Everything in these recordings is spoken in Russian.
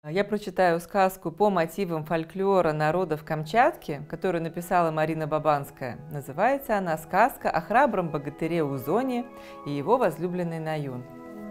Я прочитаю сказку по мотивам фольклора народов Камчатки, которую написала Марина Бабанская. Называется она «Сказка о храбром богатыре Узоне и его возлюбленной Наюн».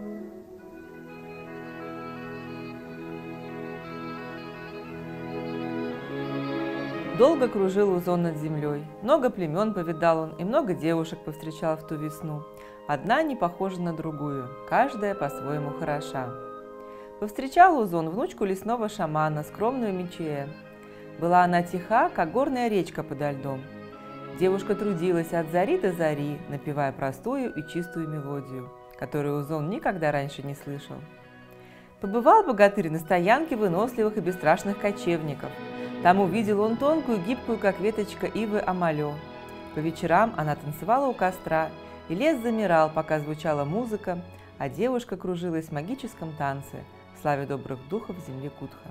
Долго кружил Узон над землей, много племен повидал он и много девушек повстречал в ту весну. Одна не похожа на другую, каждая по-своему хороша. Повстречал Узон внучку лесного шамана, скромную Мичуэ. Была она тиха, как горная речка подо льдом. Девушка трудилась от зари до зари, напевая простую и чистую мелодию, которую Узон никогда раньше не слышал. Побывал богатырь на стоянке выносливых и бесстрашных кочевников. Там увидел он тонкую, гибкую, как веточка ивы, Амалё. По вечерам она танцевала у костра, и лес замирал, пока звучала музыка, а девушка кружилась в магическом танце, славя добрых духов земли Кутха.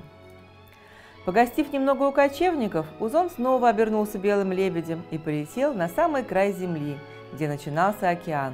Погостив немного у кочевников, Узон снова обернулся белым лебедем и полетел на самый край земли, где начинался океан.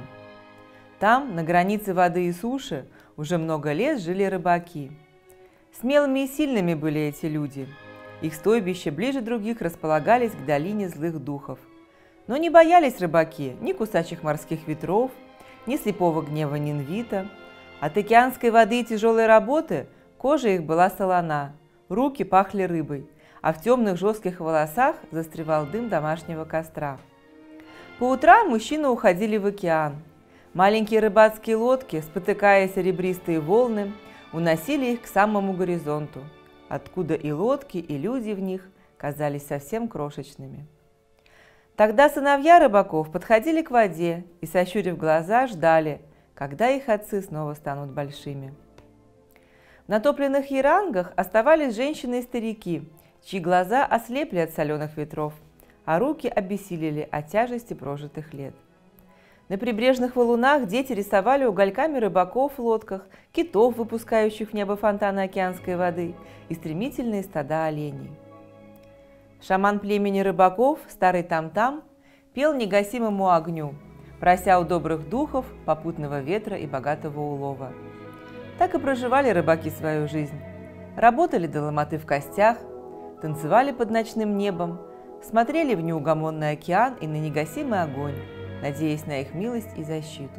Там, на границе воды и суши, уже много лет жили рыбаки. Смелыми и сильными были эти люди. Их стойбища ближе других располагались к долине злых духов. Но не боялись рыбаки ни кусачих морских ветров, ни слепого гнева Нинвита. От океанской воды и тяжелой работы кожа их была солона, руки пахли рыбой, а в темных жестких волосах застревал дым домашнего костра. По утрам мужчины уходили в океан. Маленькие рыбацкие лодки, спотыкаясь о ребристые волны, уносили их к самому горизонту, откуда и лодки, и люди в них казались совсем крошечными. Тогда сыновья рыбаков подходили к воде и, сощурив глаза, ждали, когда их отцы снова станут большими. В натопленных ярангах оставались женщины и старики, чьи глаза ослепли от соленых ветров, а руки обессилели от тяжести прожитых лет. На прибрежных валунах дети рисовали угольками рыбаков в лодках, китов, выпускающих в небо фонтаны океанской воды, и стремительные стада оленей. Шаман племени рыбаков, старый Там-Там, пел негасимому огню, прося у добрых духов попутного ветра и богатого улова. Так и проживали рыбаки свою жизнь. Работали до ломоты в костях, танцевали под ночным небом, смотрели в неугомонный океан и на негасимый огонь, надеясь на их милость и защиту.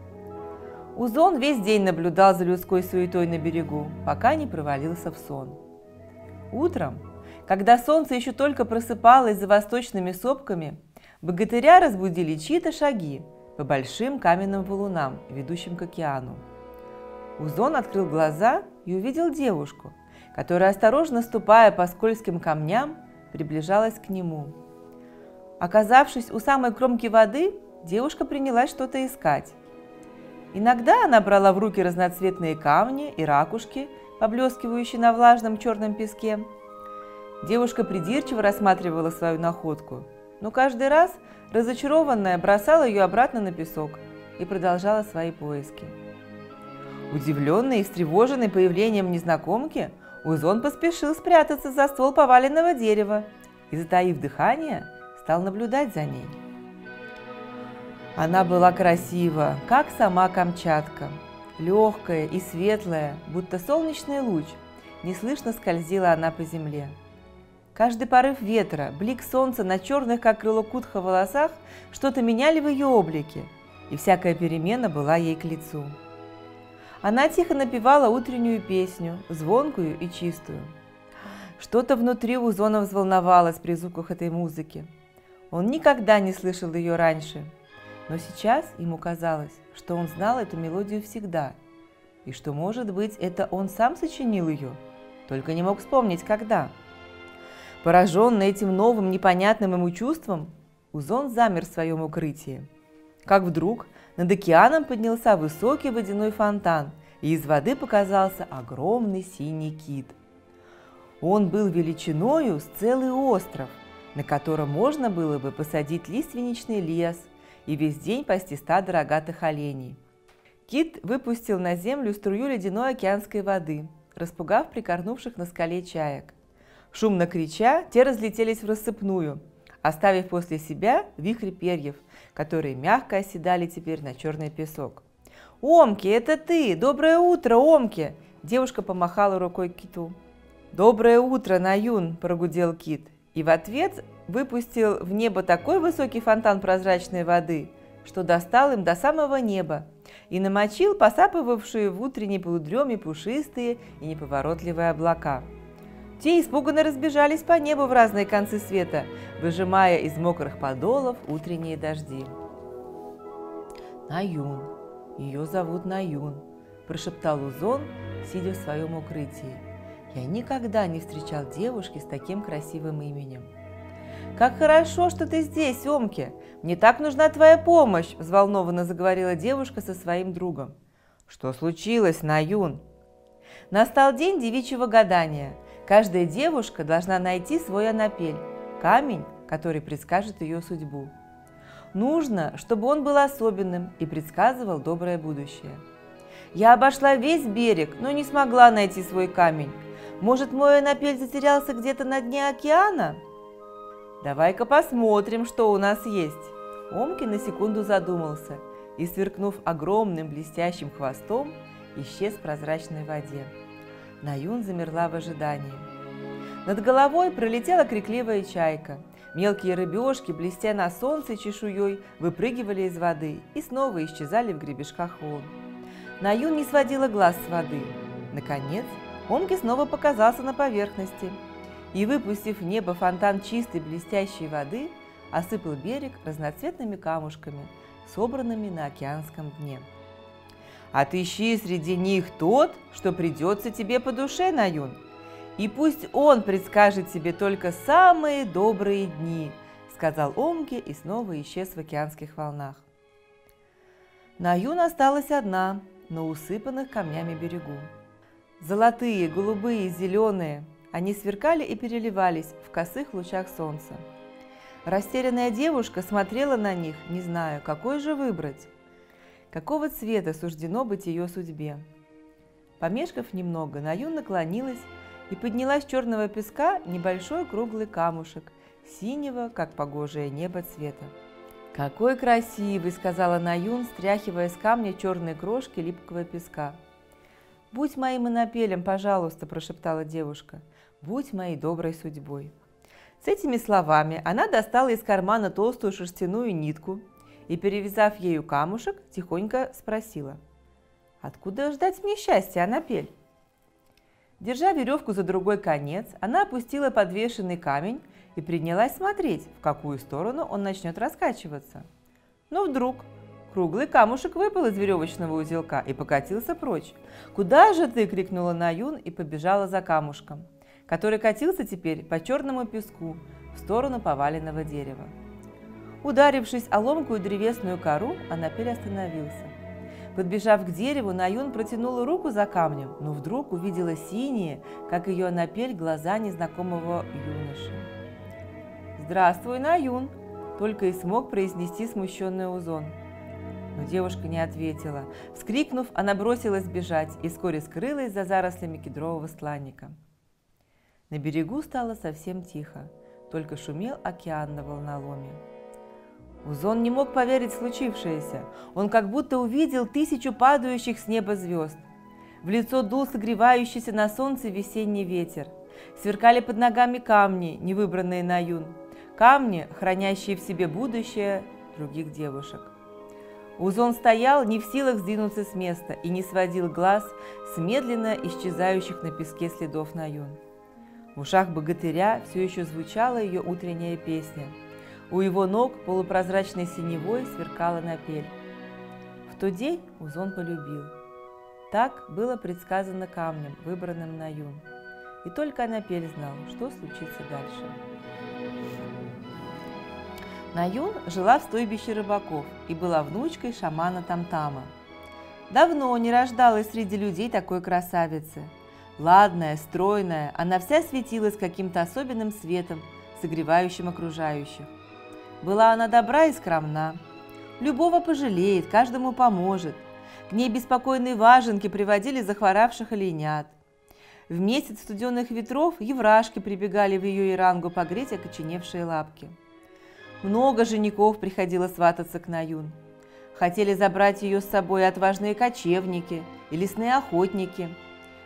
Узон весь день наблюдал за людской суетой на берегу, пока не провалился в сон. Утром, когда солнце еще только просыпалось за восточными сопками, богатыря разбудили чьи-то шаги по большим каменным валунам, ведущим к океану. Узон открыл глаза и увидел девушку, которая, осторожно ступая по скользким камням, приближалась к нему. Оказавшись у самой кромки воды, девушка принялась что-то искать. Иногда она брала в руки разноцветные камни и ракушки, поблескивающие на влажном черном песке. Девушка придирчиво рассматривала свою находку, но каждый раз, разочарованная, бросала ее обратно на песок и продолжала свои поиски. Удивленный и встревоженный появлением незнакомки, Узон поспешил спрятаться за ствол поваленного дерева и, затаив дыхание, стал наблюдать за ней. Она была красива, как сама Камчатка, легкая и светлая, будто солнечный луч, неслышно скользила она по земле. Каждый порыв ветра, блик солнца на черных, как крыло Кутха, волосах что-то меняли в ее облике, и всякая перемена была ей к лицу. Она тихо напевала утреннюю песню, звонкую и чистую. Что-то внутри Узона взволновалось при звуках этой музыки. Он никогда не слышал ее раньше, но сейчас ему казалось, что он знал эту мелодию всегда, и что, может быть, это он сам сочинил ее, только не мог вспомнить, когда. Пораженный этим новым, непонятным ему чувством, Узон замер в своем укрытии. Как вдруг над океаном поднялся высокий водяной фонтан, и из воды показался огромный синий кит. Он был величиною с целый остров, на котором можно было бы посадить лиственничный лес и весь день пасти стадо рогатых оленей. Кит выпустил на землю струю ледяной океанской воды, распугав прикорнувших на скале чаек. Шумно крича, те разлетелись в рассыпную, оставив после себя вихрь перьев, которые мягко оседали теперь на черный песок. «Омки, это ты! Доброе утро, Омки!» Девушка помахала рукой киту. «Доброе утро, Наюн!» – прогудел кит, и в ответ выпустил в небо такой высокий фонтан прозрачной воды, что достал им до самого неба и намочил посапывавшие в утренней полудреме пушистые и неповоротливые облака. Те испуганно разбежались по небу в разные концы света, выжимая из мокрых подолов утренние дожди. «Наюн, ее зовут Наюн», – прошептал Узон, сидя в своем укрытии. «Я никогда не встречал девушки с таким красивым именем». «Как хорошо, что ты здесь, Омки! Мне так нужна твоя помощь!» – взволнованно заговорила девушка со своим другом. «Что случилось, Наюн?» Настал день девичьего гадания. Каждая девушка должна найти свой анапель – камень, который предскажет ее судьбу. Нужно, чтобы он был особенным и предсказывал доброе будущее. Я обошла весь берег, но не смогла найти свой камень. Может, мой анапель затерялся где-то на дне океана? Давай-ка посмотрим, что у нас есть. Омки на секунду задумался и, сверкнув огромным блестящим хвостом, исчез в прозрачной воде. Наюн замерла в ожидании. Над головой пролетела крикливая чайка. Мелкие рыбешки, блестя на солнце чешуей, выпрыгивали из воды и снова исчезали в гребешках волн. Наюн не сводила глаз с воды. Наконец, Омки снова показался на поверхности и, выпустив в небо фонтан чистой блестящей воды, осыпал берег разноцветными камушками, собранными на океанском дне. «Отыщи среди них тот, что придется тебе по душе, Наюн, и пусть он предскажет тебе только самые добрые дни», – сказал Омки и снова исчез в океанских волнах. Наюн осталась одна на усыпанных камнями берегу. Золотые, голубые, зеленые, они сверкали и переливались в косых лучах солнца. Растерянная девушка смотрела на них, не зная, какой же выбрать, какого цвета суждено быть ее судьбе. Помешкав немного, Наюн наклонилась и подняла с черного песка небольшой круглый камушек, синего, как погожее небо, цвета. «Какой красивый!» – сказала Наюн, стряхивая с камня черные крошки липкого песка. «Будь моим анапелем, пожалуйста!» – прошептала девушка. «Будь моей доброй судьбой!» С этими словами она достала из кармана толстую шерстяную нитку и, перевязав ею камушек, тихонько спросила: «Откуда ждать мне счастья, анапель?» Держа веревку за другой конец, она опустила подвешенный камень и принялась смотреть, в какую сторону он начнет раскачиваться. Но вдруг круглый камушек выпал из веревочного узелка и покатился прочь. «Куда же ты?» – крикнула Наюн и побежала за камушком, который катился теперь по черному песку в сторону поваленного дерева. Ударившись о ломкую древесную кору, анапель остановился. Подбежав к дереву, Наюн протянула руку за камнем, но вдруг увидела синие, как ее анапель, глаза незнакомого юноши. «Здравствуй, Наюн!» – только и смог произнести смущенный Узон. Но девушка не ответила. Вскрикнув, она бросилась бежать и вскоре скрылась за зарослями кедрового стланника. На берегу стало совсем тихо, только шумел океан на волноломе. Узон не мог поверить в случившееся. Он как будто увидел 1000 падающих с неба звезд. В лицо дул согревающийся на солнце весенний ветер. Сверкали под ногами камни, невыбранные Наюн. Камни, хранящие в себе будущее других девушек. Узон стоял, не в силах сдвинуться с места, и не сводил глаз с медленно исчезающих на песке следов Наюн. В ушах богатыря все еще звучала ее утренняя песня. У его ног полупрозрачной синевой сверкала анапель. В тот день Узон полюбил. Так было предсказано камнем, выбранным Наюн. И только анапель знал, что случится дальше. Наюн жила в стойбище рыбаков и была внучкой шамана Тамтама. Давно не рождалась среди людей такой красавицы. Ладная, стройная, она вся светилась каким-то особенным светом, согревающим окружающих. Была она добра и скромна. Любого пожалеет, каждому поможет. К ней беспокойные важенки приводили захворавших оленят. В месяц студенных ветров еврашки прибегали в ее ирангу погреть окоченевшие лапки. Много женихов приходило свататься к Наюн. Хотели забрать ее с собой отважные кочевники и лесные охотники.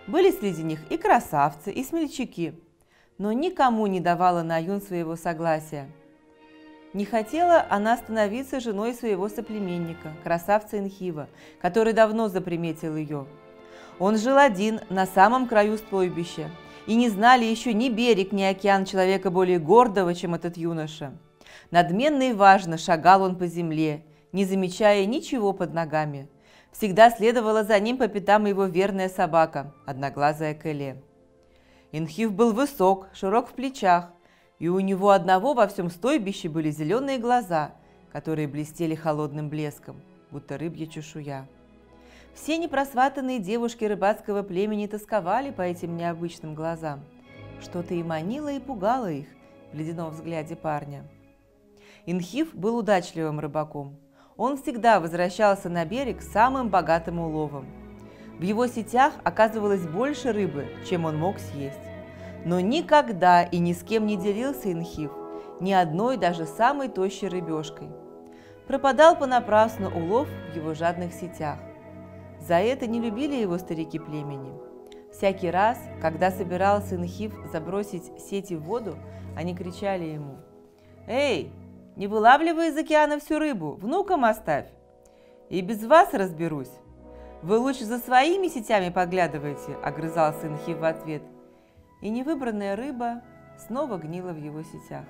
Были среди них и красавцы, и смельчаки, но никому не давала Наюн своего согласия. Не хотела она становиться женой своего соплеменника, красавца Инхива, который давно заприметил ее. Он жил один на самом краю стойбища, и не знали еще ни берег, ни океан человека более гордого, чем этот юноша. Надменно и важно шагал он по земле, не замечая ничего под ногами. Всегда следовала за ним по пятам его верная собака, одноглазая Кэле. Инхив был высок, широк в плечах, и у него одного во всем стойбище были зеленые глаза, которые блестели холодным блеском, будто рыбья чешуя. Все непросватанные девушки рыбацкого племени тосковали по этим необычным глазам. Что-то и манило, и пугало их в ледяном взгляде парня. Инхив был удачливым рыбаком. Он всегда возвращался на берег с самым богатым уловом. В его сетях оказывалось больше рыбы, чем он мог съесть. Но никогда и ни с кем не делился Инхив, ни одной даже самой тощей рыбешкой. Пропадал понапрасну улов в его жадных сетях. За это не любили его старики племени. Всякий раз, когда собирался Инхив забросить сети в воду, они кричали ему: «Эй, не вылавливай из океана всю рыбу, внукам оставь! И без вас разберусь! Вы лучше за своими сетями подглядывайте», – огрызался Инхив в ответ. И невыбранная рыба снова гнила в его сетях.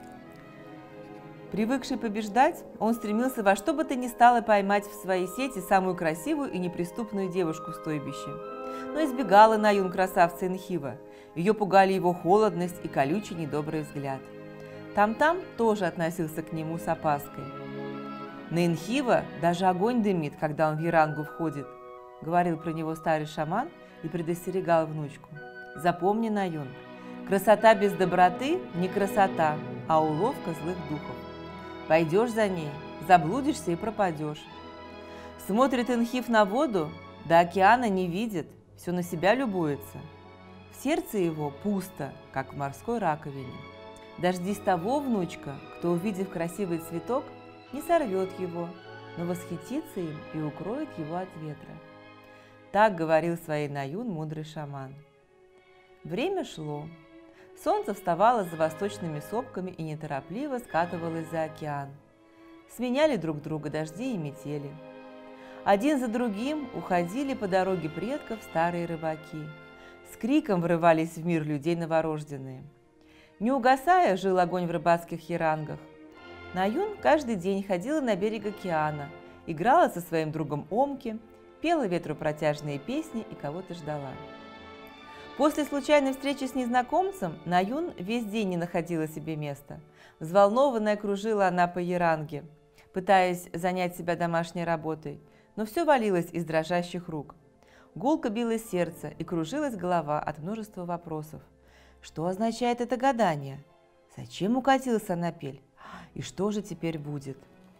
Привыкший побеждать, он стремился во что бы то ни стало поймать в своей сети самую красивую и неприступную девушку в стойбище. Но избегала Наюн красавца Инхива. Ее пугали его холодность и колючий недобрый взгляд. Там-там тоже относился к нему с опаской. На Инхива даже огонь дымит, когда он в Ярангу входит, говорил про него старый шаман и предостерегал внучку. Запомни, Наюн, красота без доброты не красота, а уловка злых духов. Пойдешь за ней, заблудишься и пропадешь. Смотрит Инхив на воду, до океана не видит, все на себя любуется. В сердце его пусто, как в морской раковине. Дождись того, внучка, кто, увидев красивый цветок, не сорвет его, но восхитится им и укроет его от ветра. Так говорил своей Наюн мудрый шаман. Время шло. Солнце вставало за восточными сопками и неторопливо скатывалось за океан. Сменяли друг друга дожди и метели. Один за другим уходили по дороге предков старые рыбаки. С криком врывались в мир людей новорожденные. Не угасая, жил огонь в рыбацких ярангах. Наюн каждый день ходила на берег океана, играла со своим другом Омки, пела ветру протяжные песни и кого-то ждала. После случайной встречи с незнакомцем Наюн весь день не находила себе места. Взволнованная кружила она по яранге, пытаясь занять себя домашней работой, но все валилось из дрожащих рук. Гулко билось сердце и кружилась голова от множества вопросов. Что означает это гадание? Зачем укатился напель? И что же теперь будет?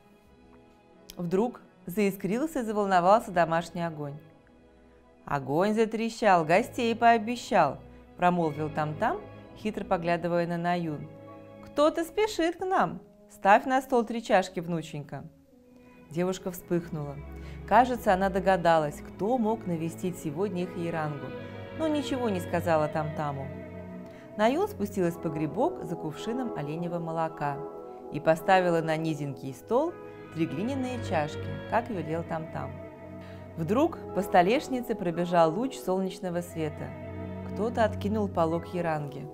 Вдруг заискрился и заволновался домашний огонь. «Огонь затрещал, гостей пообещал», – промолвил там-там, хитро поглядывая на Наюн. «Кто-то спешит к нам. Ставь на стол 3 чашки, внученька». Девушка вспыхнула. Кажется, она догадалась, кто мог навестить сегодня их ярангу, но ничего не сказала там-таму. Наюн спустилась в погребок за кувшином оленевого молока и поставила на низенький стол 3 глиняные чашки, как велел там-там. Вдруг по столешнице пробежал луч солнечного света. Кто-то откинул полог яранги.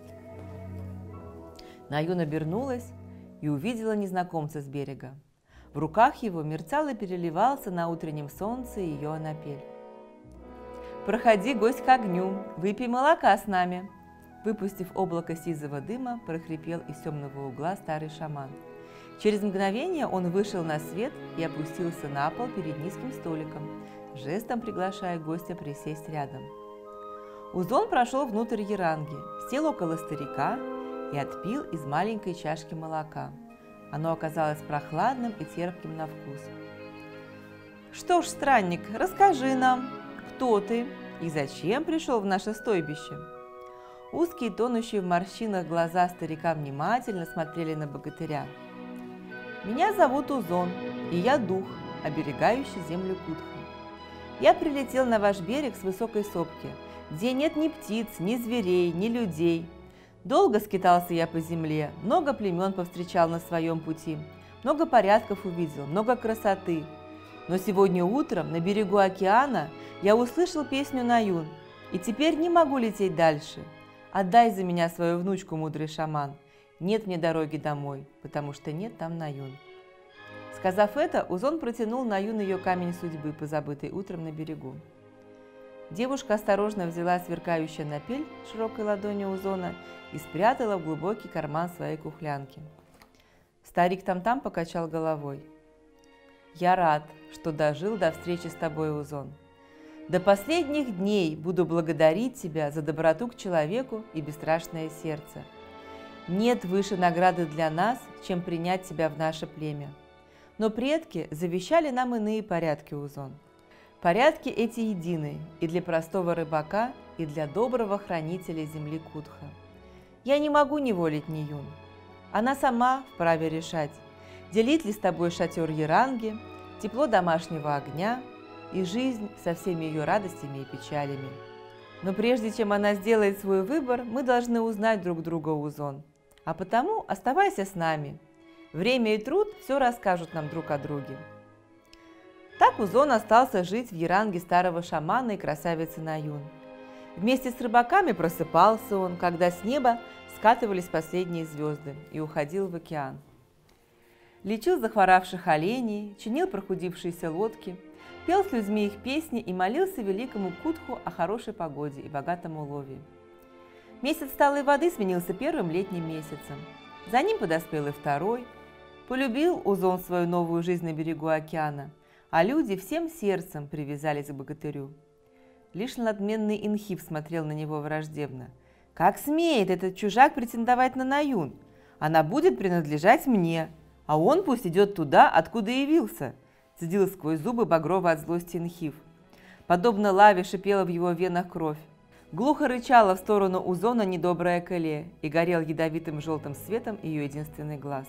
Наюн обернулась и увидела незнакомца с берега. В руках его мерцал и переливался на утреннем солнце ее анапель. «Проходи, гость, к огню, выпей молока с нами!» Выпустив облако сизого дыма, прохрипел из темного угла старый шаман. Через мгновение он вышел на свет и опустился на пол перед низким столиком, жестом приглашая гостя присесть рядом. Узон прошел внутрь яранги, сел около старика и отпил из маленькой чашки молока. Оно оказалось прохладным и терпким на вкус. «Что ж, странник, расскажи нам, кто ты и зачем пришел в наше стойбище?» Узкие, тонущие в морщинах глаза старика внимательно смотрели на богатыря. «Меня зовут Узон, и я дух, оберегающий землю Кутха. Я прилетел на ваш берег с высокой сопки, где нет ни птиц, ни зверей, ни людей. Долго скитался я по земле, много племен повстречал на своем пути, много порядков увидел, много красоты. Но сегодня утром на берегу океана я услышал песню Наюн, и теперь не могу лететь дальше. Отдай за меня свою внучку, мудрый шаман. Нет мне дороги домой, потому что нет там Наюн. Сказав это, Узон протянул Наюн ее камень судьбы, позабытый утром на берегу. Девушка осторожно взяла сверкающий напель широкой ладонью Узона и спрятала в глубокий карман своей кухлянки. Старик Там-Там покачал головой. «Я рад, что дожил до встречи с тобой, Узон. До последних дней буду благодарить тебя за доброту к человеку и бесстрашное сердце. Нет выше награды для нас, чем принять тебя в наше племя. Но предки завещали нам иные порядки, Узон. Порядки эти едины и для простого рыбака, и для доброго хранителя земли Кутха. Я не могу неволить Наюн. Она сама вправе решать, делить ли с тобой шатер Яранги, тепло домашнего огня и жизнь со всеми ее радостями и печалями. Но прежде чем она сделает свой выбор, мы должны узнать друг друга, Узон. А потому оставайся с нами. Время и труд все расскажут нам друг о друге». Так Узон остался жить в Яранге старого шамана и красавицы Наюн. Вместе с рыбаками просыпался он, когда с неба скатывались последние звезды, и уходил в океан. Лечил захворавших оленей, чинил прохудившиеся лодки, пел с людьми их песни и молился великому Кутху о хорошей погоде и богатом улове. Месяц талой воды сменился первым летним месяцем. За ним подоспел и второй. Полюбил Узон свою новую жизнь на берегу океана, а люди всем сердцем привязались к богатырю. Лишь надменный Инхип смотрел на него враждебно. «Как смеет этот чужак претендовать на Наюн? Она будет принадлежать мне, а он пусть идет туда, откуда явился», – цедил сквозь зубы багрово от злости Инхип. Подобно лаве шипела в его венах кровь. Глухо рычала в сторону Узона недобрая Кэле, и горел ядовитым желтым светом ее единственный глаз.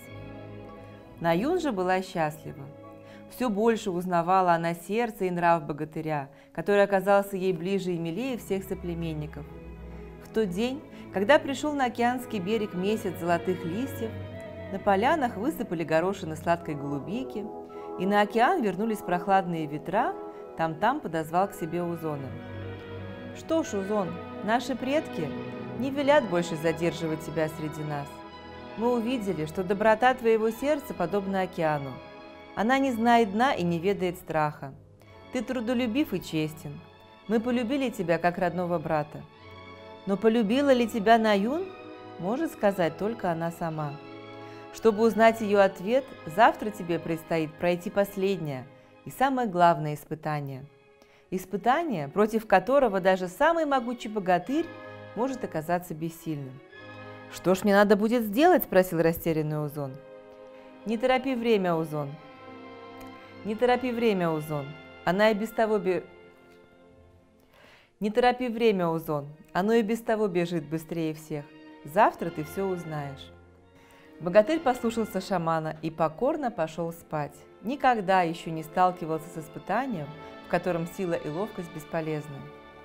Наюн же была счастлива. Все больше узнавала она сердце и нрав богатыря, который оказался ей ближе и милее всех соплеменников. В тот день, когда пришел на океанский берег месяц золотых листьев, на полянах высыпали горошины сладкой голубики, и на океан вернулись прохладные ветра, Там-Там подозвал к себе Узона. «Что ж, Узон, наши предки не велят больше задерживать тебя среди нас. Мы увидели, что доброта твоего сердца подобна океану. Она не знает дна и не ведает страха. Ты трудолюбив и честен. Мы полюбили тебя как родного брата. Но полюбила ли тебя Наюн, может сказать только она сама. Чтобы узнать ее ответ, завтра тебе предстоит пройти последнее и самое главное испытание. Испытание, против которого даже самый могучий богатырь может оказаться бессильным. «Что ж мне надо будет сделать?» – спросил растерянный Узон. «Не торопи время, Узон. Не торопи время, Узон. Она и без того Не торопи время, Узон. Оно и без того бежит быстрее всех. Завтра ты все узнаешь». Богатырь послушался шамана и покорно пошел спать. Никогда еще не сталкивался с испытанием, в котором сила и ловкость бесполезны.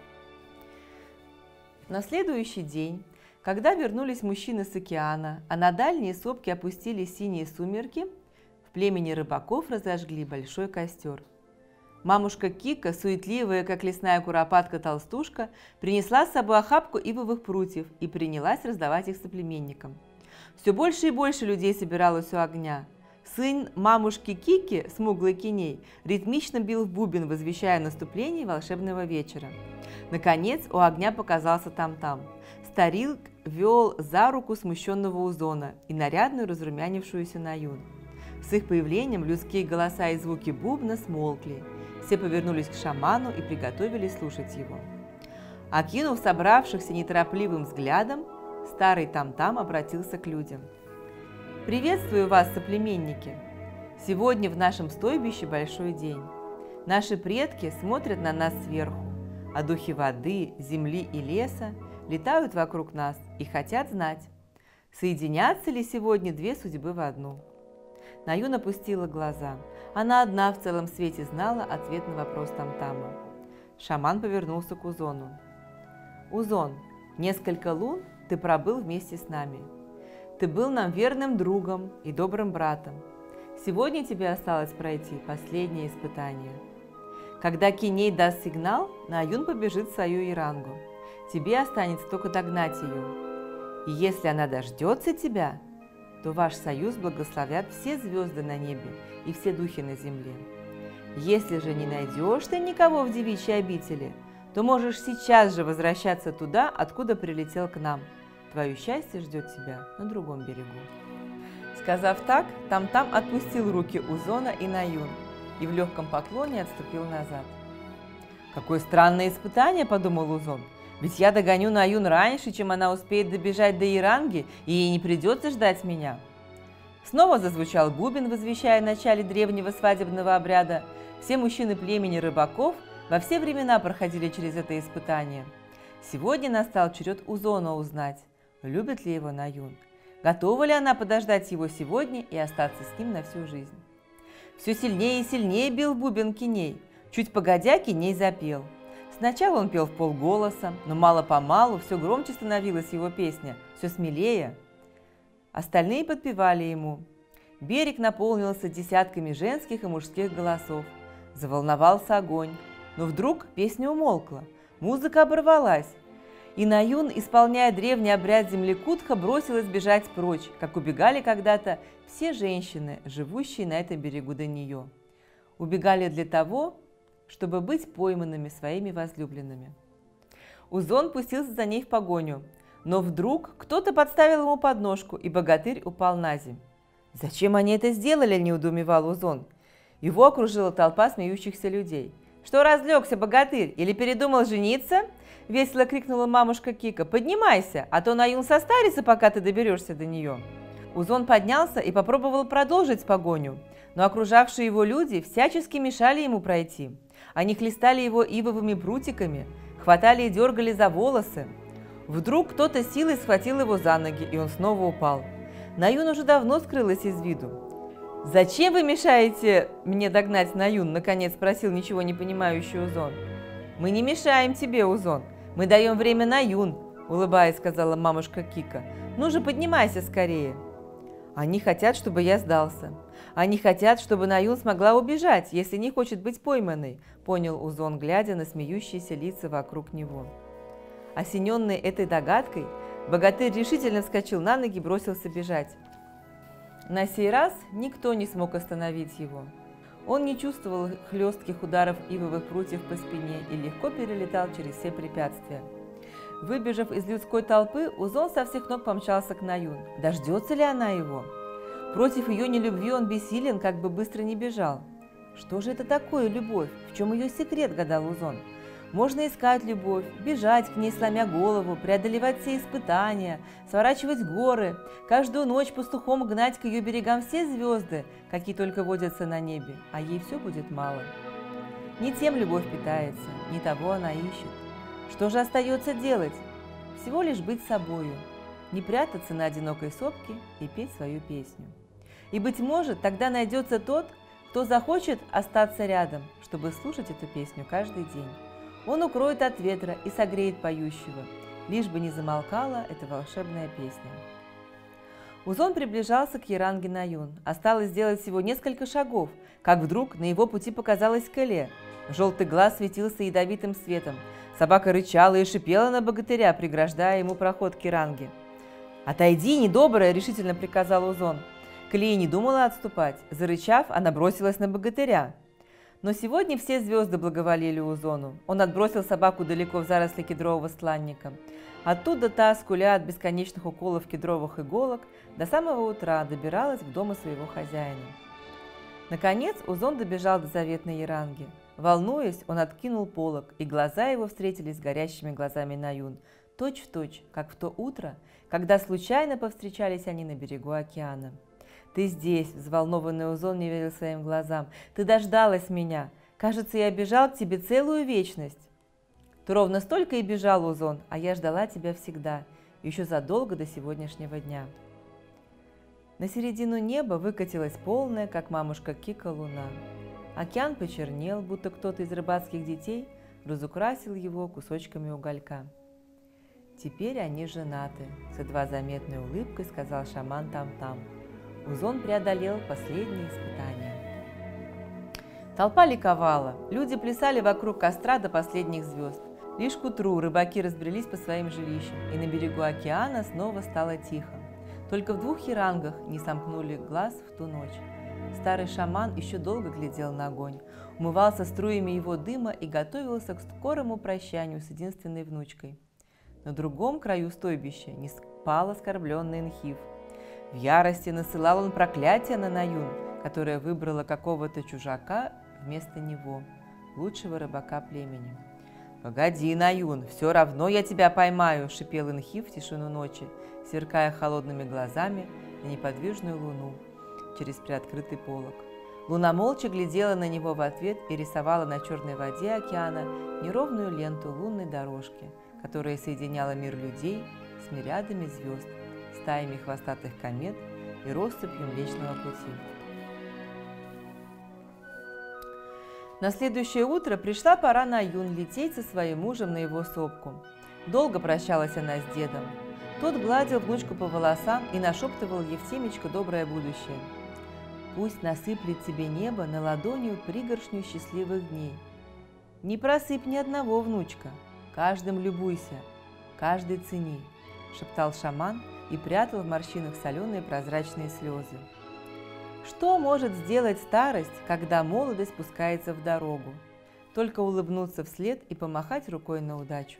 На следующий день, когда вернулись мужчины с океана, а на дальние сопки опустились синие сумерки, в племени рыбаков разожгли большой костер. Мамушка Кика, суетливая, как лесная куропатка-толстушка, принесла с собой охапку ивовых прутьев и принялась раздавать их соплеменникам. Все больше и больше людей собиралось у огня. Сын мамушки Кики, смуглый Киней, ритмично бил в бубен, возвещая наступление волшебного вечера. Наконец у огня показался Там-Там. Старик вел за руку смущенного Узона и нарядную разрумянившуюся Наюн. С их появлением людские голоса и звуки бубна смолкли. Все повернулись к шаману и приготовились слушать его. Окинув собравшихся неторопливым взглядом, старый Там-Там обратился к людям. «Приветствую вас, соплеменники! Сегодня в нашем стойбище большой день. Наши предки смотрят на нас сверху, а духи воды, земли и леса летают вокруг нас и хотят знать, соединятся ли сегодня две судьбы в одну». Наюн опустила глаза. Она одна в целом свете знала ответ на вопрос Там-Тама. Шаман повернулся к Узону. Узон, несколько лун ты пробыл вместе с нами. Ты был нам верным другом и добрым братом. Сегодня тебе осталось пройти последнее испытание. Когда Киней даст сигнал, Наюн побежит в свою Ярангу. Тебе останется только догнать ее. И если она дождется тебя, то ваш союз благословят все звезды на небе и все духи на земле. Если же не найдешь ты никого в девичьей обители, то можешь сейчас же возвращаться туда, откуда прилетел к нам. Твое счастье ждет тебя на другом берегу. Сказав так, Там-Там отпустил руки Узона и Наюн и в легком поклоне отступил назад. «Какое странное испытание», – подумал Узон. «Ведь я догоню Наюн раньше, чем она успеет добежать до Яранги, и ей не придется ждать меня». Снова зазвучал бубен, возвещая о начале древнего свадебного обряда. Все мужчины племени рыбаков во все времена проходили через это испытание. Сегодня настал черед Узона узнать, любит ли его Наюн, готова ли она подождать его сегодня и остаться с ним на всю жизнь. Все сильнее и сильнее бил в бубен Киней. Чуть погодя, Киней запел. Сначала он пел в полголоса, но мало-помалу все громче становилась его песня, все смелее. Остальные подпевали ему. Берег наполнился десятками женских и мужских голосов. Заволновался огонь. Но вдруг песня умолкла, музыка оборвалась. И Наюн, исполняя древний обряд землекутха, бросилась бежать прочь, как убегали когда-то все женщины, живущие на этом берегу до нее. Убегали для того, чтобы быть пойманными своими возлюбленными. Узон пустился за ней в погоню, но вдруг кто-то подставил ему подножку, и богатырь упал на земь. «Зачем они это сделали?» – неудоумевал Узон. Его окружила толпа смеющихся людей. «Что разлегся, богатырь, или передумал жениться?» – весело крикнула мамушка Кика. «Поднимайся, а то Наюн состарится, пока ты доберешься до нее». Узон поднялся и попробовал продолжить погоню, но окружавшие его люди всячески мешали ему пройти. Они хлестали его ивовыми прутиками, хватали и дергали за волосы. Вдруг кто-то силой схватил его за ноги, и он снова упал. Наюн уже давно скрылась из виду. «Зачем вы мешаете мне догнать Наюн?» – наконец спросил ничего не понимающий Узон. «Мы не мешаем тебе, Узон, мы даем время Наюн», – улыбаясь, сказала мамушка Кика. «Ну же, поднимайся скорее». «Они хотят, чтобы я сдался. Они хотят, чтобы Наюн смогла убежать, если не хочет быть пойманной», – понял Узон, глядя на смеющиеся лица вокруг него. Осененный этой догадкой, богатырь решительно вскочил на ноги и бросился бежать. На сей раз никто не смог остановить его. Он не чувствовал хлестких ударов ивовых прутьев по спине и легко перелетал через все препятствия. Выбежав из людской толпы, Узон со всех ног помчался к Наюн. Дождется ли она его? Против ее нелюбви он бессилен, как бы быстро не бежал. Что же это такое любовь? В чем ее секрет, гадал Узон. Можно искать любовь, бежать к ней, сломя голову, преодолевать все испытания, сворачивать горы, каждую ночь пастухом гнать к ее берегам все звезды, какие только водятся на небе, а ей все будет мало. Не тем любовь питается, не того она ищет. Что же остается делать? Всего лишь быть собою, не прятаться на одинокой сопке и петь свою песню. И, быть может, тогда найдется тот, кто захочет остаться рядом, чтобы слушать эту песню каждый день. Он укроет от ветра и согреет поющего, лишь бы не замолкала эта волшебная песня. Узон приближался к Яранге Наюн. Осталось сделать всего несколько шагов, как вдруг на его пути показалась Кэле. Желтый глаз светился ядовитым светом. Собака рычала и шипела на богатыря, преграждая ему проход к Яранге. «Отойди, недобрая!» – решительно приказал Узон. Кэле не думала отступать. Зарычав, она бросилась на богатыря. Но сегодня все звезды благоволили Узону. Он отбросил собаку далеко в заросли кедрового стланника. Оттуда та, скуля от бесконечных уколов кедровых иголок, до самого утра добиралась к дому своего хозяина. Наконец Узон добежал до заветной Яранги. Волнуясь, он откинул полог, и глаза его встретились с горящими глазами Наюн, точь-в-точь, как в то утро, когда случайно повстречались они на берегу океана. «Ты здесь!» – взволнованный Узон не верил своим глазам. «Ты дождалась меня! Кажется, я бежал к тебе целую вечность!» «Ты ровно столько и бежал, Узон, а я ждала тебя всегда, еще задолго до сегодняшнего дня!» На середину неба выкатилась полная, как мамушка Кика, луна. Океан почернел, будто кто-то из рыбацких детей разукрасил его кусочками уголька. Теперь они женаты, с едва заметной улыбкой сказал шаман Там-Там. Узон преодолел последние испытания. Толпа ликовала, люди плясали вокруг костра до последних звезд. Лишь к утру рыбаки разбрелись по своим жилищам, и на берегу океана снова стало тихо. Только в 2 херангах не сомкнули глаз в ту ночь. Старый шаман еще долго глядел на огонь, умывался струями его дыма и готовился к скорому прощанию с единственной внучкой. На другом краю стойбища не спал оскорбленный Нхив. В ярости насылал он проклятие на Наюн, которая выбрала какого-то чужака вместо него, лучшего рыбака племени. «Погоди, Наюн, все равно я тебя поймаю!» – шипел Нхив в тишину ночи, сверкая холодными глазами на неподвижную луну через приоткрытый полог. Луна молча глядела на него в ответ и рисовала на черной воде океана неровную ленту лунной дорожки, которая соединяла мир людей с мириадами звезд, стаями хвостатых комет и россыпью Млечного Пути. На следующее утро пришла пора Наюн лететь со своим мужем на его сопку. Долго прощалась она с дедом. Тот гладил внучку по волосам и нашептывал Евсемечку доброе будущее. «Пусть насыплет тебе небо на ладонью пригоршню счастливых дней. Не просыпь ни одного, внучка, каждым любуйся, каждый цени», – шептал шаман и прятал в морщинах соленые прозрачные слезы. Что может сделать старость, когда молодость пускается в дорогу? Только улыбнуться вслед и помахать рукой на удачу.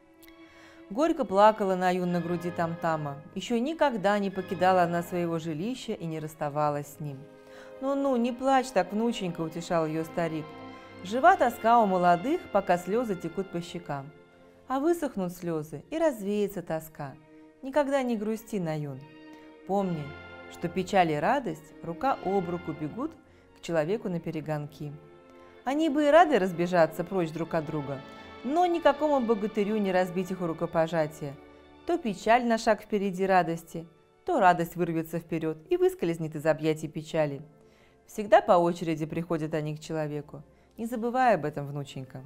Горько плакала Наюн на груди Там-Тама. Еще никогда не покидала она своего жилища и не расставалась с ним. «Ну-ну, не плачь так, внученька», – утешал ее старик. «Жива тоска у молодых, пока слезы текут по щекам. А высохнут слезы, и развеется тоска. Никогда не грусти, Наюн. Помни, что печаль и радость рука об руку бегут к человеку наперегонки. Они бы и рады разбежаться прочь друг от друга, но никакому богатырю не разбить их у рукопожатия. То печаль на шаг впереди радости, то радость вырвется вперед и выскользнет из объятий печали. Всегда по очереди приходят они к человеку. Не забывай об этом, внученька».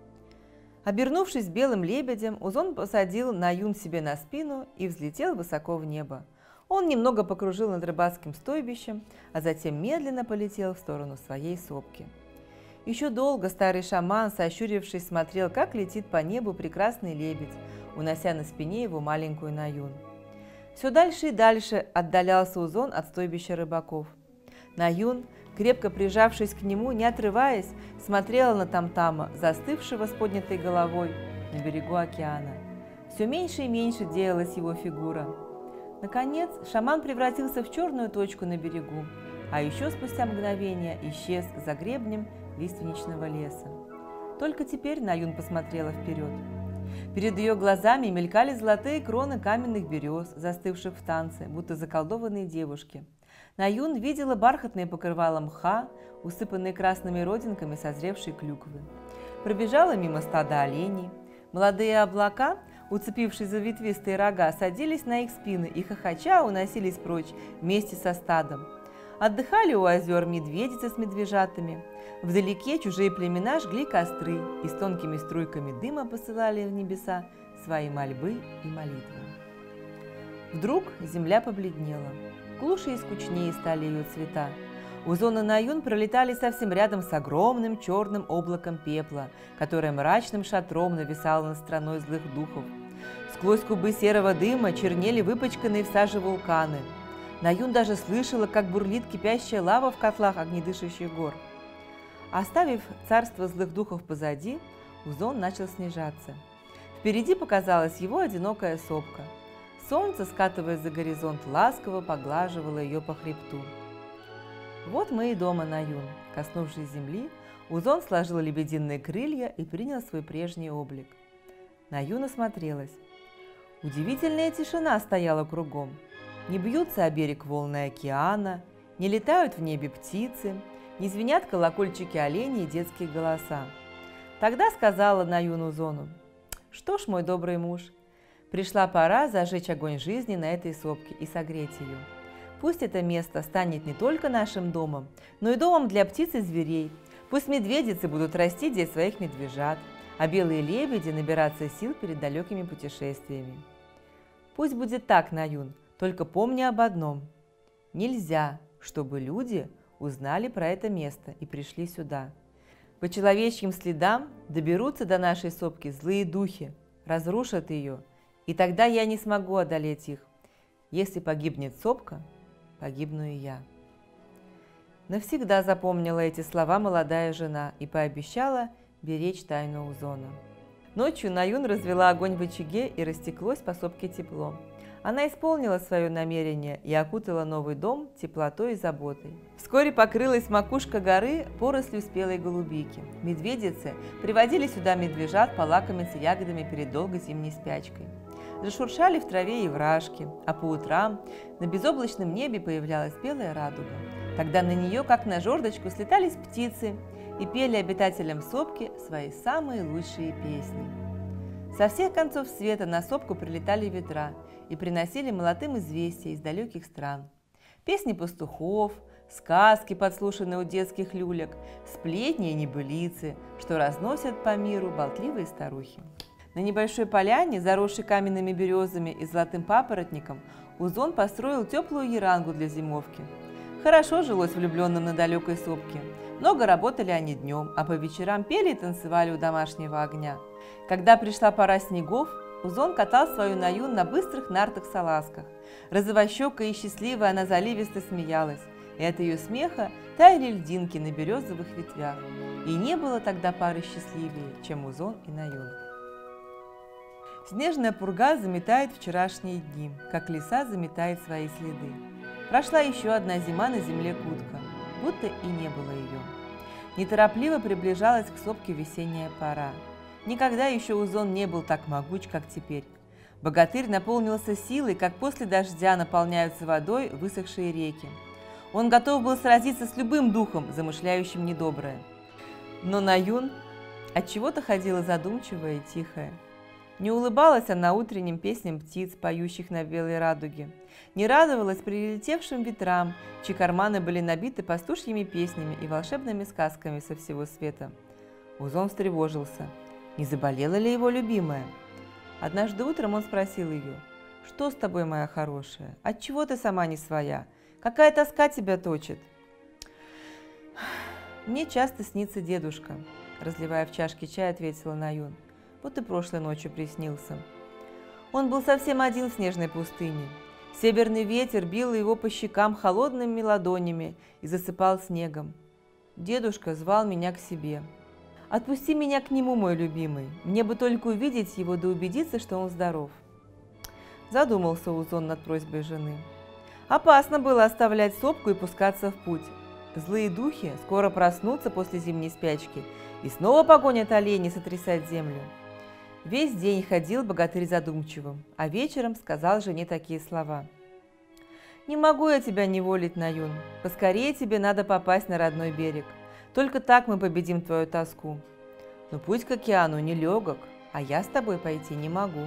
Обернувшись белым лебедем, Узон посадил Наюн себе на спину и взлетел высоко в небо. Он немного покружил над рыбацким стойбищем, а затем медленно полетел в сторону своей сопки. Еще долго старый шаман, сощурившись, смотрел, как летит по небу прекрасный лебедь, унося на спине его маленькую Наюн. Все дальше и дальше отдалялся Узон от стойбища рыбаков. Наюн, крепко прижавшись к нему, не отрываясь, смотрела на Там-Тама, застывшего с поднятой головой на берегу океана. Все меньше и меньше делалась его фигура. Наконец, шаман превратился в черную точку на берегу, а еще спустя мгновение исчез за гребнем лиственничного леса. Только теперь Наюн посмотрела вперед. Перед ее глазами мелькали золотые кроны каменных берез, застывших в танце, будто заколдованные девушки. Наюн видела бархатные покрывала мха, усыпанные красными родинками созревшей клюквы. Пробежала мимо стада оленей. Молодые облака, уцепившись за ветвистые рога, садились на их спины и хохоча уносились прочь вместе со стадом. Отдыхали у озер медведицы с медвежатами. Вдалеке чужие племена жгли костры и с тонкими струйками дыма посылали в небеса свои мольбы и молитвы. Вдруг земля побледнела. Глуше и скучнее стали ее цвета. Узон и Наюн пролетали совсем рядом с огромным черным облаком пепла, которое мрачным шатром нависало над страной злых духов. Сквозь кубы серого дыма чернели выпачканные в саже вулканы. Наюн даже слышала, как бурлит кипящая лава в котлах огнедышащих гор. Оставив царство злых духов позади, Узон начал снижаться. Впереди показалась его одинокая сопка. Солнце, скатываясь за горизонт, ласково поглаживало ее по хребту. «Вот мы и дома, Наюн». Коснувшись земли, Узон сложил лебединые крылья и принял свой прежний облик. Наюн осмотрелась. Удивительная тишина стояла кругом. Не бьются о берег волны океана, не летают в небе птицы, не звенят колокольчики оленей и детские голоса. Тогда сказала Наюн Узону: «Что ж, мой добрый муж, пришла пора зажечь огонь жизни на этой сопке и согреть ее. Пусть это место станет не только нашим домом, но и домом для птиц и зверей. Пусть медведицы будут расти здесь своих медвежат, а белые лебеди набираться сил перед далекими путешествиями. Пусть будет так, Наюн, только помни об одном. Нельзя, чтобы люди узнали про это место и пришли сюда. По человечьим следам доберутся до нашей сопки злые духи, разрушат ее, и тогда я не смогу одолеть их. Если погибнет сопка, погибну и я. Навсегда запомнила эти слова молодая жена и пообещала беречь тайну Узона. Ночью Наюн развела огонь в очаге, и растеклось по сопке тепло. Она исполнила свое намерение и окутала новый дом теплотой и заботой. Вскоре покрылась макушка горы порослью спелой голубики. Медведицы приводили сюда медвежат полакомиться ягодами перед долгой зимней спячкой. Зашуршали в траве и вражки, а по утрам на безоблачном небе появлялась белая радуга. Тогда на нее, как на жердочку, слетались птицы и пели обитателям сопки свои самые лучшие песни. Со всех концов света на сопку прилетали ветра и приносили молодым известия из далеких стран. Песни пастухов, сказки, подслушанные у детских люлек, сплетни и небылицы, что разносят по миру болтливые старухи. На небольшой поляне, заросшей каменными березами и золотым папоротником, Узон построил теплую ярангу для зимовки. Хорошо жилось влюбленным на далекой сопке. Много работали они днем, а по вечерам пели и танцевали у домашнего огня. Когда пришла пора снегов, Узон катал свою Наюн на быстрых нартах-салазках. Розовощекая и счастливая она заливисто смеялась, и от ее смеха таяли льдинки на березовых ветвях. И не было тогда пары счастливее, чем Узон и Наюн. Снежная пурга заметает вчерашние дни, как лиса заметает свои следы. Прошла еще одна зима на земле Кутка, будто и не было ее. Неторопливо приближалась к сопке весенняя пора. Никогда еще Узон не был так могуч, как теперь. Богатырь наполнился силой, как после дождя наполняются водой высохшие реки. Он готов был сразиться с любым духом, замышляющим недоброе. Но Наюн отчего-то ходила задумчивая и тихая. Не улыбалась она утренним песням птиц, поющих на белой радуге, не радовалась прилетевшим ветрам, чьи карманы были набиты пастушьими песнями и волшебными сказками со всего света. Узон встревожился. Не заболела ли его любимая? Однажды утром он спросил ее: «Что с тобой, моя хорошая? Отчего ты сама не своя? Какая тоска тебя точит?» «Мне часто снится дедушка», – разливая в чашке чай, ответила Наюн. «Вот и прошлой ночью приснился. Он был совсем один в снежной пустыне. Северный ветер бил его по щекам холодными ладонями и засыпал снегом. Дедушка звал меня к себе. Отпусти меня к нему, мой любимый. Мне бы только увидеть его да убедиться, что он здоров». Задумался Узон над просьбой жены. Опасно было оставлять сопку и пускаться в путь. Злые духи скоро проснутся после зимней спячки и снова погонят оленей сотрясать землю. Весь день ходил богатырь задумчивым, а вечером сказал жене такие слова: «Не могу я тебя неволить, Наюн. Поскорее тебе надо попасть на родной берег. Только так мы победим твою тоску. Но путь к океану нелегок, а я с тобой пойти не могу.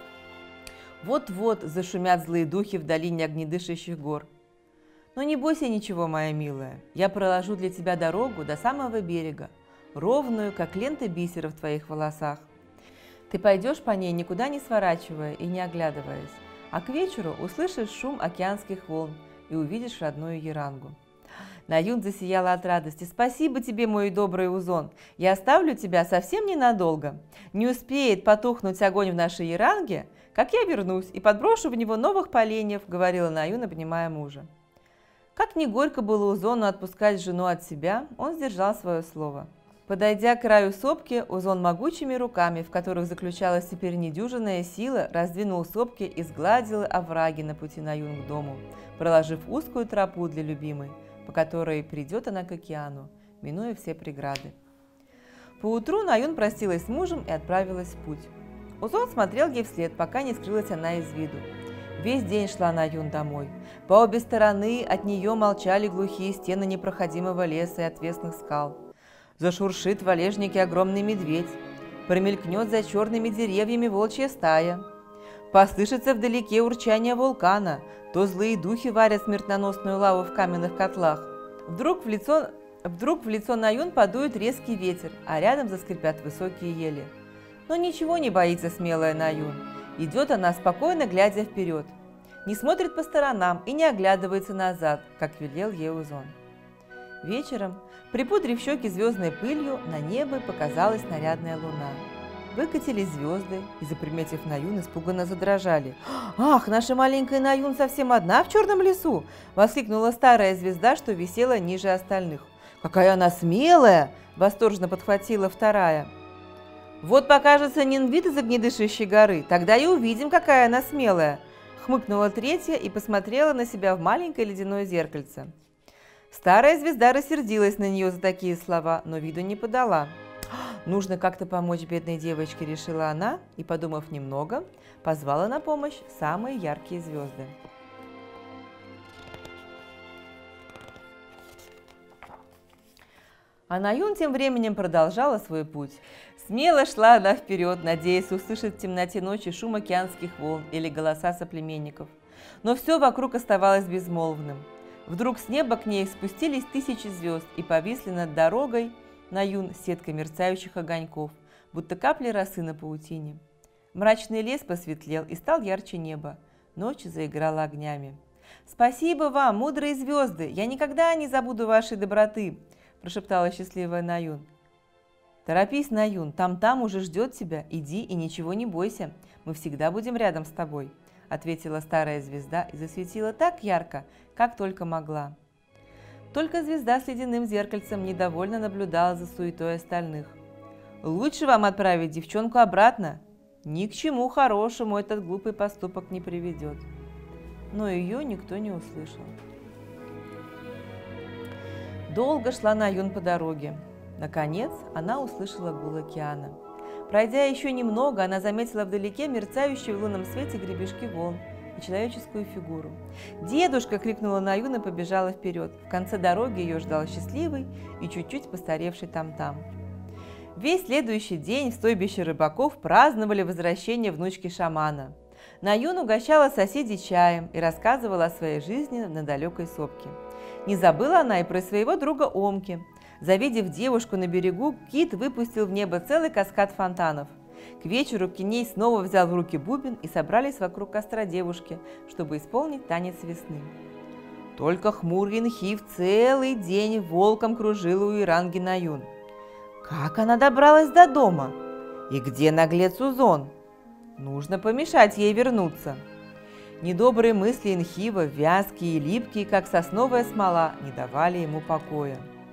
Вот-вот зашумят злые духи в долине огнедышащих гор. Но не бойся ничего, моя милая, я проложу для тебя дорогу до самого берега, ровную, как лента бисера в твоих волосах. Ты пойдешь по ней, никуда не сворачивая и не оглядываясь, а к вечеру услышишь шум океанских волн и увидишь родную ярангу». Наюн засияла от радости. «Спасибо тебе, мой добрый Узон. Я оставлю тебя совсем ненадолго. Не успеет потухнуть огонь в нашей яранге, как я вернусь и подброшу в него новых поленьев», — говорила Наюн, обнимая мужа. Как ни горько было Узону отпускать жену от себя, он сдержал свое слово. Подойдя к краю сопки, Узон могучими руками, в которых заключалась теперь недюжинная сила, раздвинул сопки и сгладил овраги на пути Наюн к дому, проложив узкую тропу для любимой, по которой придет она к океану, минуя все преграды. Поутру Наюн простилась с мужем и отправилась в путь. Узон смотрел ей вслед, пока не скрылась она из виду. Весь день шла Наюн домой. По обе стороны от нее молчали глухие стены непроходимого леса и отвесных скал. Зашуршит в валежнике огромный медведь, промелькнет за черными деревьями волчья стая. Послышится вдалеке урчание вулкана, то злые духи варят смертоносную лаву в каменных котлах. Вдруг в лицо Вдруг в лицо Наюн подует резкий ветер, а рядом заскрипят высокие ели. Но ничего не боится смелая Наюн. Идет она спокойно, глядя вперед. Не смотрит по сторонам и не оглядывается назад, как велел Еузон. Вечером, припудрив щеки звездной пылью, на небо показалась нарядная луна. Выкатились звезды и, заприметив Наюн, испуганно задрожали. «Ах, наша маленькая Наюн совсем одна в черном лесу!» – воскликнула старая звезда, что висела ниже остальных. «Какая она смелая!» – восторженно подхватила вторая. «Вот покажется Нинвит из огнедышащей горы, тогда и увидим, какая она смелая!» – хмыкнула третья и посмотрела на себя в маленькое ледяное зеркальце. Старая звезда рассердилась на нее за такие слова, но виду не подала. «Нужно как-то помочь бедной девочке», – решила она, и, подумав немного, позвала на помощь самые яркие звезды. А Наюн тем временем продолжала свой путь. Смело шла она вперед, надеясь услышать в темноте ночи шум океанских волн или голоса соплеменников. Но все вокруг оставалось безмолвным. Вдруг с неба к ней спустились тысячи звезд и повисли над дорогой Наюн сеткой мерцающих огоньков, будто капли росы на паутине. Мрачный лес посветлел и стал ярче неба. Ночь заиграла огнями. «Спасибо вам, мудрые звезды! Я никогда не забуду вашей доброты!» – прошептала счастливая Наюн. «Торопись, Наюн, там уже ждет тебя. Иди и ничего не бойся. Мы всегда будем рядом с тобой», – ответила старая звезда и засветила так ярко, как только могла. Только звезда с ледяным зеркальцем недовольно наблюдала за суетой остальных. «Лучше вам отправить девчонку обратно. Ни к чему хорошему этот глупый поступок не приведет». Но ее никто не услышал. Долго шла Наюн по дороге. Наконец, она услышала гул океана. Пройдя еще немного, она заметила вдалеке мерцающие в лунном свете гребешки волн и человеческую фигуру. «Дедушка!» – крикнула Наюн и побежала вперед. В конце дороги ее ждал счастливый и чуть-чуть постаревший там-там. Весь следующий день в стойбище рыбаков праздновали возвращение внучки шамана. Наюн угощала соседей чаем и рассказывала о своей жизни на далекой сопке. Не забыла она и про своего друга Омки. Завидев девушку на берегу, кит выпустил в небо целый каскад фонтанов. К вечеру Киней снова взял в руки бубен, и собрались вокруг костра девушки, чтобы исполнить танец весны. Только хмурый Нхив целый день волком кружил у Иранги Наюн. Как она добралась до дома? И где наглец Узон? Нужно помешать ей вернуться. Недобрые мысли Нхива, вязкие и липкие, как сосновая смола, не давали ему покоя.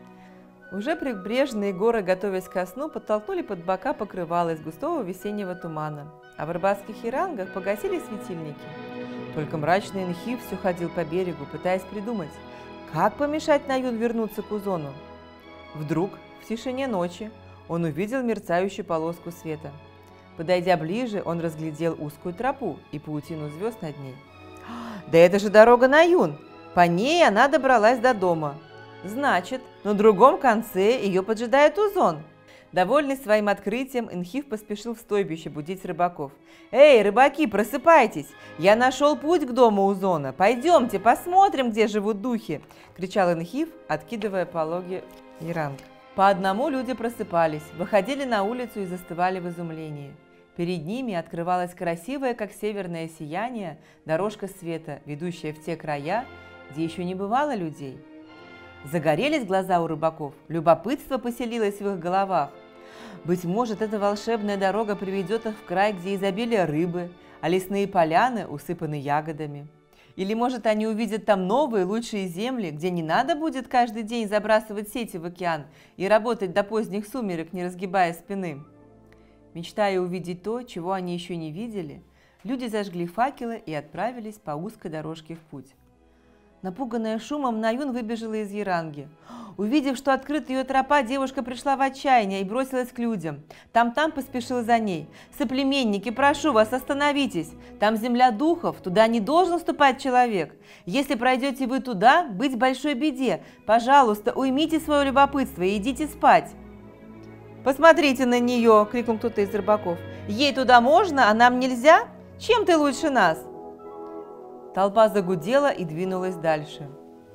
Уже прибрежные горы, готовясь ко сну, подтолкнули под бока покрывало из густого весеннего тумана, а в рыбацких ирангах погасили светильники. Только мрачный Нхив все ходил по берегу, пытаясь придумать, как помешать Наюн вернуться к Узону. Вдруг, в тишине ночи, он увидел мерцающую полоску света. Подойдя ближе, он разглядел узкую тропу и паутину звезд над ней. «Да это же дорога Наюн! По ней она добралась до дома. Значит, на другом конце ее поджидает Узон». Довольный своим открытием, Нхив поспешил в стойбище будить рыбаков. «Эй, рыбаки, просыпайтесь! Я нашел путь к дому Узона. Пойдемте, посмотрим, где живут духи!» – кричал Нхив, откидывая пологи Иранг. По одному люди просыпались, выходили на улицу и застывали в изумлении. Перед ними открывалась красивая, как северное сияние, дорожка света, ведущая в те края, где еще не бывало людей. Загорелись глаза у рыбаков, любопытство поселилось в их головах. Быть может, эта волшебная дорога приведет их в край, где изобилие рыбы, а лесные поляны усыпаны ягодами. Или, может, они увидят там новые, лучшие земли, где не надо будет каждый день забрасывать сети в океан и работать до поздних сумерек, не разгибая спины. Мечтая увидеть то, чего они еще не видели, люди зажгли факелы и отправились по узкой дорожке в путь. Напуганная шумом, Наюн выбежала из Яранги. Увидев, что открыта ее тропа, девушка пришла в отчаяние и бросилась к людям. Там-там поспешил за ней. «Соплеменники, прошу вас, остановитесь! Там земля духов, туда не должен ступать человек. Если пройдете вы туда, быть в большой беде. Пожалуйста, уймите свое любопытство и идите спать!» «Посмотрите на нее!» – крикнул кто-то из рыбаков. «Ей туда можно, а нам нельзя? Чем ты лучше нас?» Толпа загудела и двинулась дальше.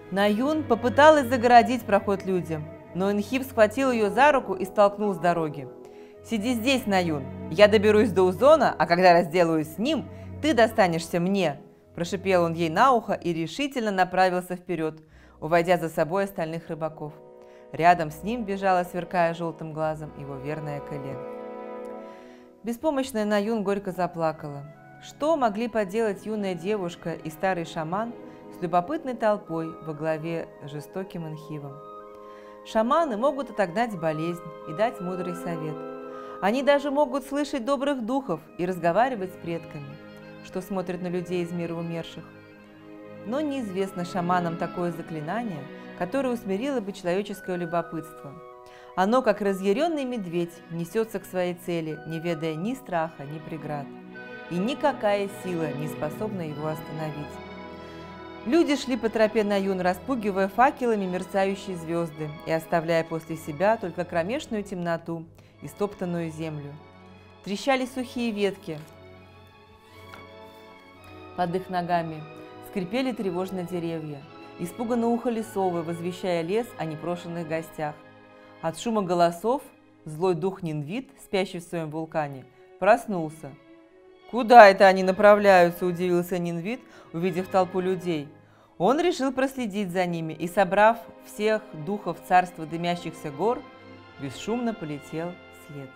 Наюн попыталась загородить проход людям, но Инхип схватил ее за руку и столкнул с дороги. «Сиди здесь, Наюн, я доберусь до Узона, а когда разделаюсь с ним, ты достанешься мне!» Прошипел он ей на ухо и решительно направился вперед, уводя за собой остальных рыбаков. Рядом с ним бежала, сверкая желтым глазом, его верная Кэлен. Беспомощная Наюн горько заплакала. Что могли поделать юная девушка и старый шаман с любопытной толпой во главе с жестоким Инхивом? Шаманы могут отогнать болезнь и дать мудрый совет. Они даже могут слышать добрых духов и разговаривать с предками, что смотрят на людей из мира умерших. Но неизвестно шаманам такое заклинание, которое усмирило бы человеческое любопытство. Оно, как разъяренный медведь, несется к своей цели, не ведая ни страха, ни преград. И никакая сила не способна его остановить. Люди шли по тропе Наюн, распугивая факелами мерцающие звезды и оставляя после себя только кромешную темноту и стоптанную землю. Трещали сухие ветки под их ногами, скрипели тревожно деревья, испуганно ухали совы, возвещая лес о непрошенных гостях. От шума голосов злой дух Нинвит, спящий в своем вулкане, проснулся. «Куда это они направляются?» – удивился Нинвит, увидев толпу людей. Он решил проследить за ними и, собрав всех духов царства дымящихся гор, бесшумно полетел вслед.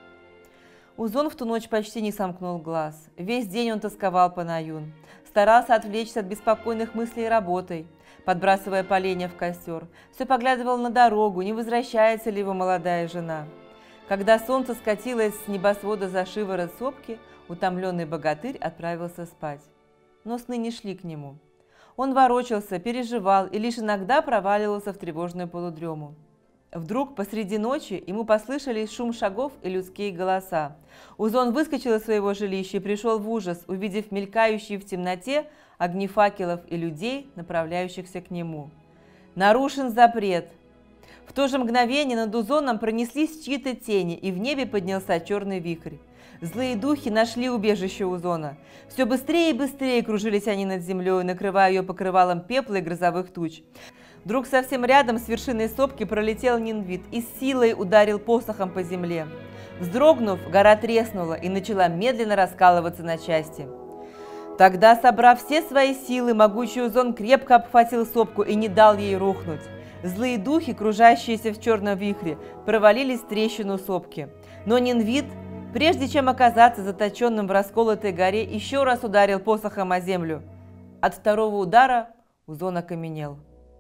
Узон в ту ночь почти не сомкнул глаз. Весь день он тосковал по Наюн, старался отвлечься от беспокойных мыслей работой, подбрасывая поленья в костер, все поглядывал на дорогу, не возвращается ли его молодая жена. Когда солнце скатилось с небосвода за шиворот сопки, утомленный богатырь отправился спать. Но сны не шли к нему. Он ворочался, переживал и лишь иногда проваливался в тревожную полудрему. Вдруг посреди ночи ему послышались шум шагов и людские голоса. Узон выскочил из своего жилища и пришел в ужас, увидев мелькающие в темноте огни факелов и людей, направляющихся к нему. Нарушен запрет. В то же мгновение над Узоном пронеслись чьи-то тени, и в небе поднялся черный вихрь. Злые духи нашли убежище Узона. Все быстрее и быстрее кружились они над землей, накрывая ее покрывалом пепла и грозовых туч. Вдруг совсем рядом с вершиной сопки пролетел Нинвит и с силой ударил посохом по земле. Вздрогнув, гора треснула и начала медленно раскалываться на части. Тогда, собрав все свои силы, могучий Узон крепко обхватил сопку и не дал ей рухнуть. Злые духи, кружащиеся в черном вихре, провалились в трещину сопки. Но Нинвит, прежде чем оказаться заточенным в расколотой горе, еще раз ударил посохом о землю. От второго удара Узон окаменел.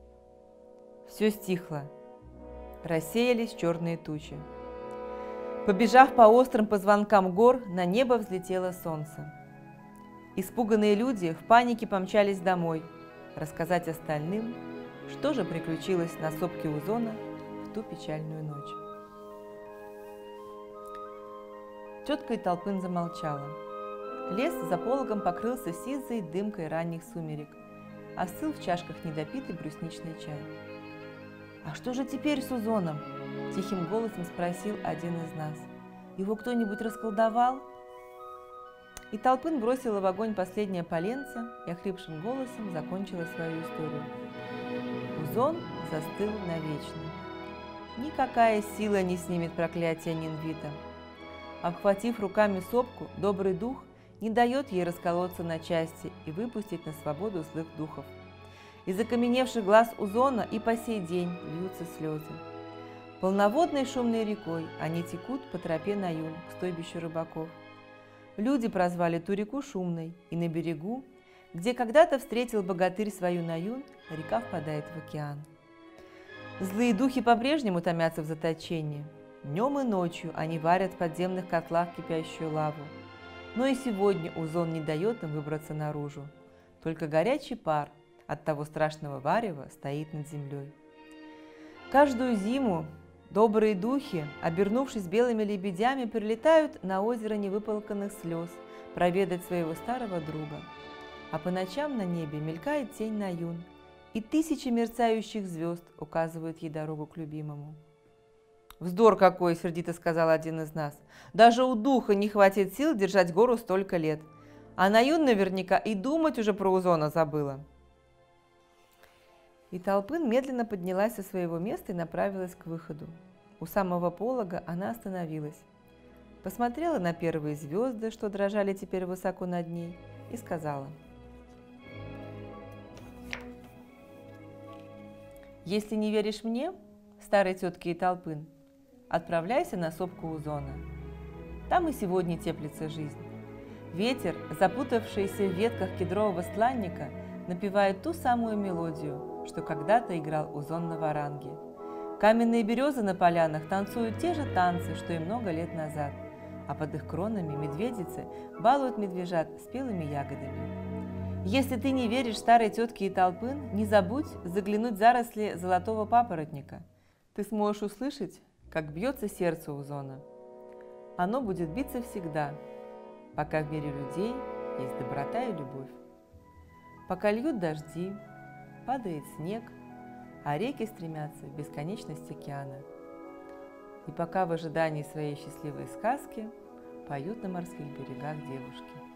Все стихло. Рассеялись черные тучи. Побежав по острым позвонкам гор, на небо взлетело солнце. Испуганные люди в панике помчались домой, рассказать остальным, что же приключилось на сопке Узона в ту печальную ночь. Тетка Италпын замолчала. Лес за пологом покрылся сизой дымкой ранних сумерек, остыл в чашках недопитый брусничный чай. «А что же теперь с Узоном?» – тихим голосом спросил один из нас. «Его кто-нибудь расколдовал?» Италпын бросила в огонь последнее поленце и охрипшим голосом закончила свою историю. Узон застыл навечно. Никакая сила не снимет проклятие Нинвита. Обхватив руками сопку, добрый дух не дает ей расколоться на части и выпустить на свободу злых духов. Из окаменевших глаз Узона и по сей день льются слезы. Полноводной шумной рекой они текут по тропе Наюн к стойбищу рыбаков. Люди прозвали ту реку Шумной, и на берегу, где когда-то встретил богатырь свою Наюн, река впадает в океан. Злые духи по-прежнему томятся в заточении. Днем и ночью они варят в подземных котлах кипящую лаву. Но и сегодня Узон не дает им выбраться наружу. Только горячий пар от того страшного варева стоит над землей. Каждую зиму добрые духи, обернувшись белыми лебедями, прилетают на озеро невыплаканных слез проведать своего старого друга. А по ночам на небе мелькает тень Наюн, и тысячи мерцающих звезд указывают ей дорогу к любимому. «Вздор какой!» – сердито сказал один из нас. «Даже у духа не хватит сил держать гору столько лет. А Наюн наверняка и думать уже про Узона забыла». И Толпын медленно поднялась со своего места и направилась к выходу. У самого полога она остановилась, посмотрела на первые звезды, что дрожали теперь высоко над ней, и сказала: «Если не веришь мне, старой тетке Итолпын, отправляйся на сопку Узона. Там и сегодня теплится жизнь. Ветер, запутавшийся в ветках кедрового стланника, напевает ту самую мелодию, что когда-то играл Узон на варанге. Каменные березы на полянах танцуют те же танцы, что и много лет назад, а под их кронами медведицы балуют медвежат спелыми ягодами. Если ты не веришь старой тетке Итолпын, не забудь заглянуть в заросли золотого папоротника. Ты сможешь услышать, как бьется сердце Узона. Оно будет биться всегда, пока в мире людей есть доброта и любовь. Пока льют дожди, падает снег, а реки стремятся в бесконечность океана. И пока в ожидании своей счастливой сказки поют на морских берегах девушки.